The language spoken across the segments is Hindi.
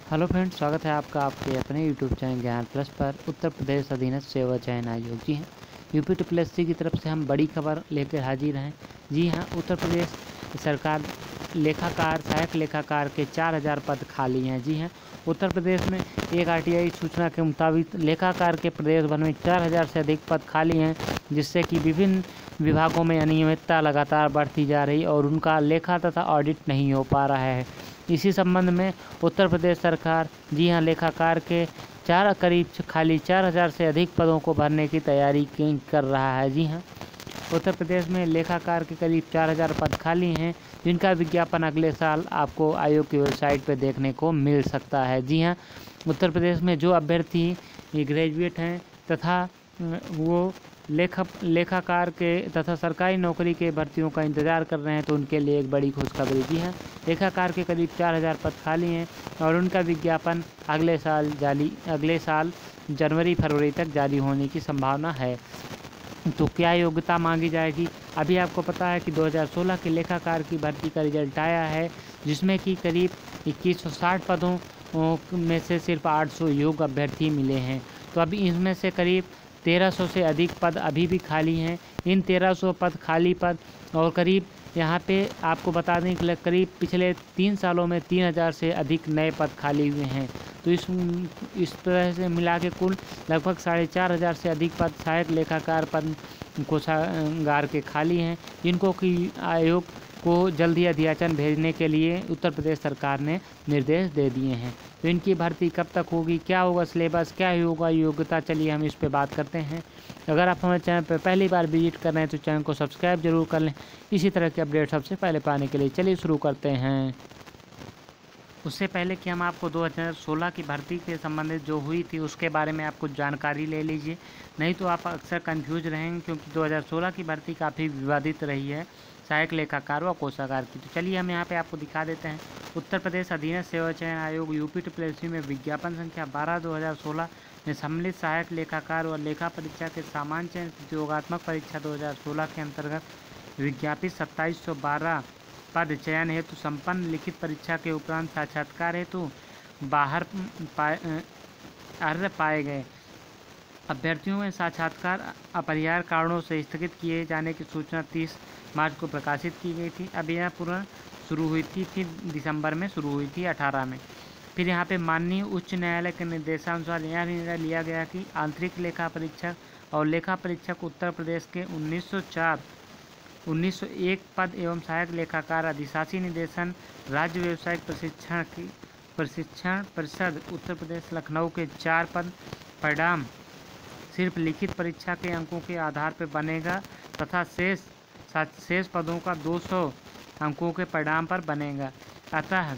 हेलो फ्रेंड्स, स्वागत है आपका आपके अपने यूट्यूब चैनल ज्ञान प्लस पर। उत्तर प्रदेश अधीनस्थ सेवा चयन आयोग जी हैं, यूपी UPSSC की तरफ से हम बड़ी खबर लेकर हाजिर हैं। जी हाँ, उत्तर प्रदेश सरकार लेखाकार सहायक लेखाकार के 4000 पद खाली हैं। जी हाँ, उत्तर प्रदेश में एक RTI सूचना के मुताबिक लेखाकार के प्रदेश भर में 4000 से अधिक पद खाली हैं, जिससे कि विभिन्न विभागों में अनियमितता लगातार बढ़ती जा रही और उनका लेखा तथा ऑडिट नहीं हो पा रहा है। इसी संबंध में उत्तर प्रदेश सरकार जी हाँ लेखाकार के करीब खाली 4000 से अधिक पदों को भरने की तैयारी कर रहा है। जी हाँ, उत्तर प्रदेश में लेखाकार के करीब 4000 पद खाली हैं, जिनका विज्ञापन अगले साल आपको आयोग की वेबसाइट पर देखने को मिल सकता है। जी हाँ, उत्तर प्रदेश में जो अभ्यर्थी ग्रेजुएट हैं तथा वो लेखाकार के तथा सरकारी नौकरी के भर्तियों का इंतज़ार कर रहे हैं, तो उनके लिए एक बड़ी खुशखबरी। जी है, लेखाकार के करीब 4000 पद खाली हैं और उनका विज्ञापन अगले साल जनवरी फरवरी तक जारी होने की संभावना है। तो क्या योग्यता मांगी जाएगी? अभी आपको पता है कि 2016 के लेखाकार की भर्ती का रिजल्ट आया है, जिसमें कि करीब 2160 पदों में से सिर्फ 800 योग्य अभ्यर्थी मिले हैं। तो अभी इसमें से करीब 1300 से अधिक पद अभी भी खाली हैं। इन 1300 पद खाली पद और करीब यहाँ पे आपको बता दें कि करीब पिछले 3 सालों में 3000 से अधिक नए पद खाली हुए हैं। तो इस तरह से मिला के कुल लगभग 4500 से अधिक पद सहायक लेखाकार पद कोषागार के खाली हैं, जिनको कि आयोग को जल्द ही अध्याचन भेजने के लिए उत्तर प्रदेश सरकार ने निर्देश दे दिए हैं। तो इनकी भर्ती कब तक होगी, क्या होगा सिलेबस, क्या होगा योग्यता, चलिए हम इस पे बात करते हैं। अगर आप हमारे चैनल पर पहली बार विजिट कर रहे हैं तो चैनल को सब्सक्राइब जरूर कर लें, इसी तरह के अपडेट सबसे पहले पाने के लिए। चलिए शुरू करते हैं। उससे पहले कि हम आपको 2016 की भर्ती के संबंधित जो हुई थी उसके बारे में आप कुछ जानकारी ले लीजिए, नहीं तो आप अक्सर कंफ्यूज रहेंगे, क्योंकि 2016 की भर्ती काफ़ी विवादित रही है सहायक लेखाकार व कोषागार की। तो चलिए हम यहाँ पे आपको दिखा देते हैं। उत्तर प्रदेश अधीनस्थ सेवा चयन आयोग यूपी UPSSC में विज्ञापन संख्या 12/2016 में सम्मिलित सहायक लेखाकार व लेखा परीक्षा के सामान्य चयन प्रतियोगात्मक परीक्षा 2016 के अंतर्गत विज्ञापित 2712 पद चयन हेतु संपन्न लिखित परीक्षा के उपरांत साक्षात्कार हेतु बाहर अर्ह पाए गए अभ्यर्थियों में साक्षात्कार अपरिहार्य कारणों से स्थगित किए जाने की सूचना 30 मार्च को प्रकाशित की गई थी। अब यह पूरा शुरू हुई थी, फिर दिसंबर में शुरू हुई थी 18 में। फिर यहाँ पे माननीय उच्च न्यायालय के निर्देशानुसार यह निर्णय लिया गया कि आंतरिक लेखा परीक्षक और लेखा परीक्षक उत्तर प्रदेश के 1901 पद एवं सहायक लेखाकार अधिशासी निदेशन राज्य व्यावसायिक प्रशिक्षण परिषद उत्तर प्रदेश लखनऊ के 4 पद परिणाम सिर्फ लिखित परीक्षा के अंकों के आधार पर बनेगा तथा शेष पदों का 200 अंकों के परिणाम पर बनेगा। अतः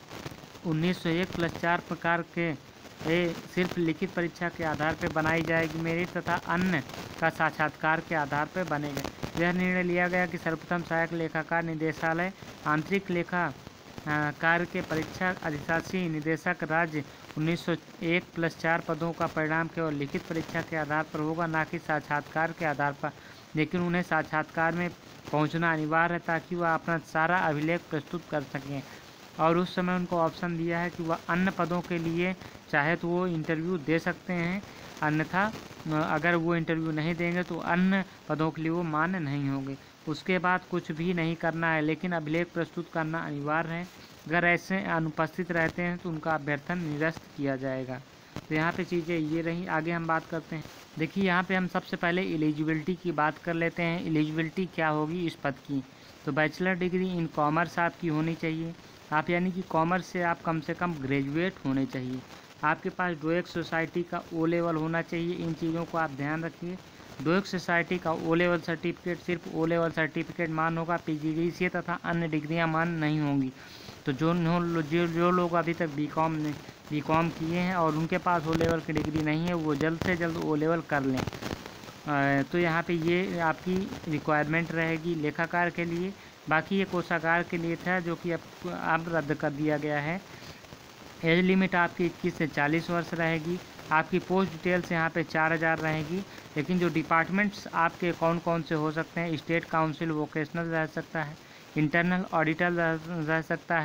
1901 + 4 प्रकार के सिर्फ लिखित परीक्षा के आधार पर बनाई जाएगी मेरिट तथा अन्य का साक्षात्कार के आधार पर बनेगा। यह निर्णय लिया गया कि सर्वप्रथम सहायक लेखाकार निदेशालय आंतरिक लेखा कार्य के परीक्षा अधिशासी निदेशक राज्य 1901 + 4 पदों का परिणाम केवल लिखित परीक्षा के आधार पर होगा, ना कि साक्षात्कार के आधार पर। लेकिन उन्हें साक्षात्कार में पहुंचना अनिवार्य है ताकि वह अपना सारा अभिलेख प्रस्तुत कर सकें। और उस समय उनको ऑप्शन दिया है कि वह अन्य पदों के लिए चाहे तो वो इंटरव्यू दे सकते हैं, अन्यथा अगर वो इंटरव्यू नहीं देंगे तो अन्य पदों के लिए वो मान्य नहीं होंगे। उसके बाद कुछ भी नहीं करना है, लेकिन अभिलेख प्रस्तुत करना अनिवार्य है। अगर ऐसे अनुपस्थित रहते हैं तो उनका अभ्यर्थन निरस्त किया जाएगा। तो यहाँ पे चीज़ें ये रही। आगे हम बात करते हैं। देखिए यहाँ पे हम सबसे पहले एलिजिबिलिटी की बात कर लेते हैं। एलिजिबिलिटी क्या होगी इस पद की? तो बैचलर डिग्री इन कॉमर्स आपकी होनी चाहिए। आप यानी कि कॉमर्स से आप कम से कम ग्रेजुएट होने चाहिए। आपके पास डोएक्स सोसाइटी का O लेवल होना चाहिए। इन चीज़ों को आप ध्यान रखिए। डोएक्स सोसाइटी का O लेवल सर्टिफिकेट सिर्फ O लेवल सर्टिफिकेट मान होगा, PGDCA तथा अन्य डिग्रियां मान नहीं होंगी। तो जो लोग अभी तक बीकॉम किए हैं और उनके पास O लेवल की डिग्री नहीं है, वो जल्द से जल्द O लेवल कर लें। तो यहाँ पे ये आपकी रिक्वायरमेंट रहेगी लेखाकार के लिए। बाकी ये कोषागार के लिए था, जो कि अब रद्द कर दिया गया है। एज लिमिट आपकी 21 से 40 वर्ष रहेगी। आपकी पोस्ट डिटेल्स यहाँ पे 4000 रहेगी। लेकिन जो डिपार्टमेंट्स आपके कौन कौन से हो सकते हैं, स्टेट काउंसिल वोकेशनल रह सकता है, इंटरनल ऑडिटर रह सकता है,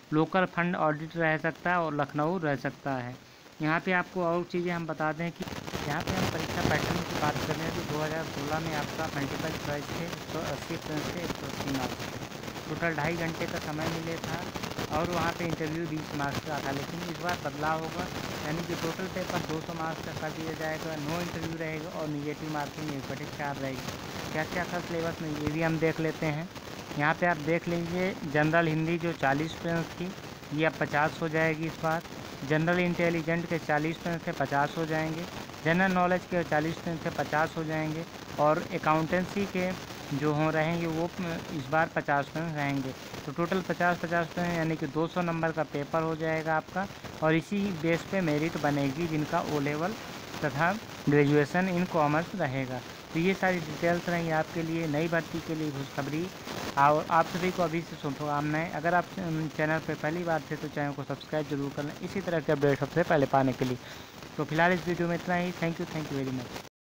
लोकल फंड ऑडिट रह सकता है और लखनऊ रह सकता है। यहाँ पे आपको और चीज़ें हम बता दें कि यहाँ पे हम परीक्षा पैटर्न की बात कर रहे हैं तो 2016 में आपका मल्टीपल चॉइस थे 180 प्रश्न थे 180 मार्क्स थे, टोटल 2.5 घंटे का समय मिले था और वहाँ पे इंटरव्यू 20 मार्क्स का था। लेकिन इस बार बदलाव होगा, यानी कि टोटल पेपर 200 मार्क्स का कर दिया जाएगा, नो इंटरव्यू रहेगा और निगेटिव मार्किंग 1/4 रहेगी। क्या क्या था सिलेबस में ये भी हम देख लेते हैं। यहाँ पे आप देख लीजिए, जनरल हिंदी जो 40 प्रश्न थी ये अब 50 हो जाएगी इस बार। जनरल इंटेलिजेंट के 40 प्रश्न थे 50 हो जाएंगे। जनरल नॉलेज के 40 प्रश्न थे 50 हो जाएंगे और अकाउंटेंसी के जो हो रहेंगे वो इस बार 50 प्रश्न रहेंगे। तो टोटल 50-50 प्रश्न यानी कि 200 नंबर का पेपर हो जाएगा आपका और इसी बेस पे मेरिट बनेगी जिनका ओ लेवल तथा ग्रेजुएशन इन कॉमर्स रहेगा। तो ये सारी डिटेल्स रहेंगी आपके लिए नई भर्ती के लिए खुशखबरी। और आप सभी को अभी से शुभकामनाएं। अगर आप चैनल पर पहली बार थे तो चैनल को सब्सक्राइब जरूर कर लें इसी तरह के अपडेट सबसे पहले पाने के लिए। तो फिलहाल इस वीडियो में इतना ही। Thank you very much.